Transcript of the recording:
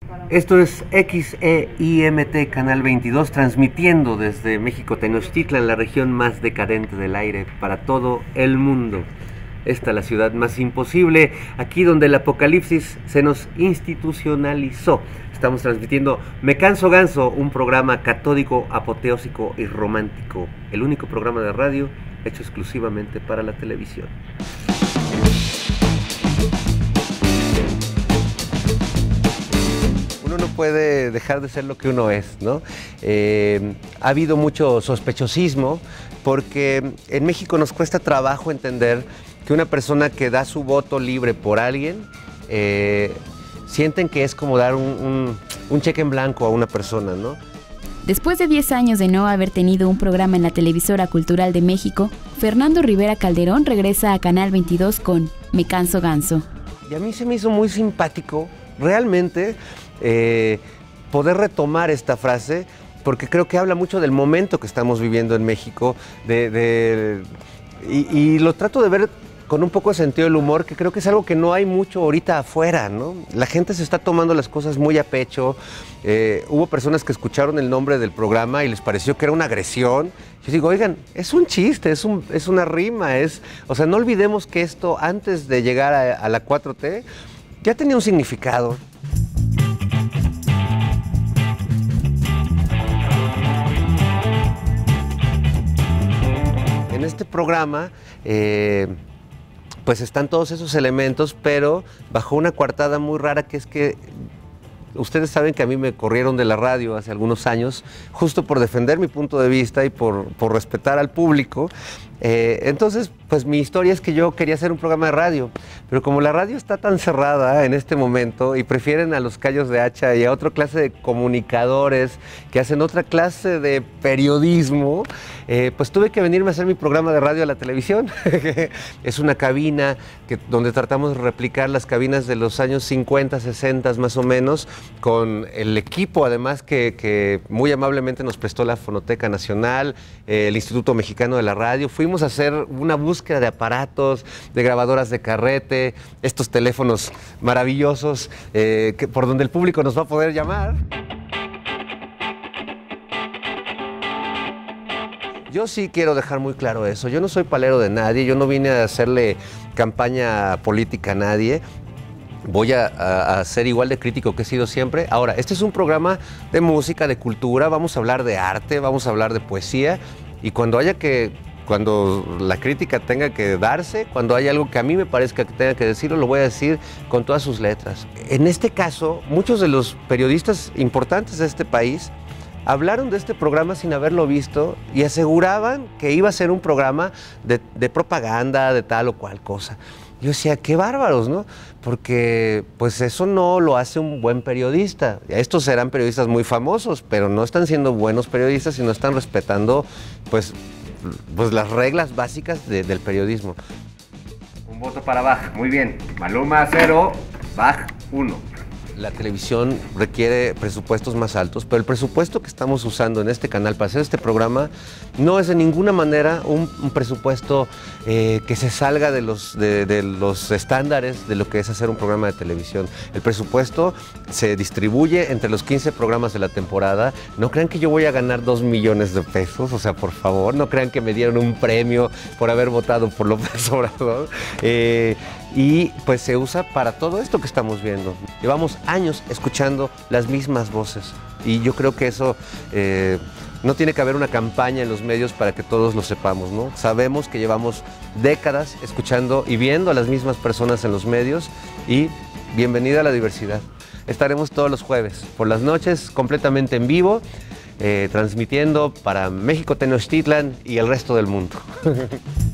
Esto es XEIMT Canal 22, transmitiendo desde México Tenochtitlan, la región más decadente del aire, para todo el mundo. Esta es la ciudad más imposible, aquí donde el apocalipsis se nos institucionalizó. Estamos transmitiendo Me Canso Ganso, un programa catódico, apoteósico y romántico. El único programa de radio hecho exclusivamente para la televisión. Uno no puede dejar de ser lo que uno es, ¿no? Ha habido mucho sospechosismo porque en México nos cuesta trabajo entender que una persona que da su voto libre por alguien, sienten que es como dar un cheque en blanco a una persona, ¿no? Después de 10 años de no haber tenido un programa en la televisora cultural de México, Fernando Rivera Calderón regresa a Canal 22 con Me Canso Ganso. Y a mí se me hizo muy simpático, realmente, poder retomar esta frase, porque creo que habla mucho del momento que estamos viviendo en México, y lo trato de ver con un poco de sentido del humor, que creo que es algo que no hay mucho ahorita afuera, ¿no? La gente se está tomando las cosas muy a pecho. Hubo personas que escucharon el nombre del programa y les pareció que era una agresión. Yo digo, oigan, es un chiste, es una rima, o sea, no olvidemos que esto, antes de llegar a la 4T, ya tenía un significado. En este programa, pues están todos esos elementos, pero bajo una coartada muy rara, que es que ustedes saben que a mí me corrieron de la radio hace algunos años, justo por defender mi punto de vista y por respetar al público. Entonces, pues mi historia es que yo quería hacer un programa de radio, pero como la radio está tan cerrada en este momento y prefieren a los callos de hacha y a otra clase de comunicadores que hacen otra clase de periodismo, pues tuve que venirme a hacer mi programa de radio a la televisión. Es una cabina donde tratamos de replicar las cabinas de los años 50, 60 más o menos, con el equipo además que muy amablemente nos prestó la Fonoteca Nacional, el Instituto Mexicano de la Radio. Fuimos a hacer una búsqueda de aparatos, de grabadoras de carrete, estos teléfonos maravillosos por donde el público nos va a poder llamar. Yo sí quiero dejar muy claro eso. Yo no soy palero de nadie, yo no vine a hacerle campaña política a nadie. Voy a ser igual de crítico que he sido siempre. Ahora, este es un programa de música, de cultura, vamos a hablar de arte, vamos a hablar de poesía, y cuando la crítica tenga que darse, cuando haya algo que a mí me parezca que tenga que decirlo, lo voy a decir con todas sus letras. En este caso, muchos de los periodistas importantes de este país hablaron de este programa sin haberlo visto y aseguraban que iba a ser un programa de propaganda, de tal o cual cosa. Yo decía, qué bárbaros, ¿no? Porque pues eso no lo hace un buen periodista. Estos serán periodistas muy famosos, pero no están siendo buenos periodistas y no están respetando pues las reglas básicas del periodismo. Un voto para Bach, muy bien. Maluma 0, Bach 1. La televisión requiere presupuestos más altos, pero el presupuesto que estamos usando en este canal para hacer este programa no es de ninguna manera un presupuesto que se salga de los estándares de lo que es hacer un programa de televisión. El presupuesto se distribuye entre los 15 programas de la temporada. No crean que yo voy a ganar 2 millones de pesos, o sea, por favor, no crean que me dieron un premio por haber votado por López Obrador. Y pues se usa para todo esto que estamos viendo. Llevamos años escuchando las mismas voces y yo creo que eso no tiene que haber una campaña en los medios para que todos lo sepamos, ¿no? Sabemos que llevamos décadas escuchando y viendo a las mismas personas en los medios, y bienvenida a la diversidad. Estaremos todos los jueves por las noches completamente en vivo, transmitiendo para México Tenochtitlan y el resto del mundo.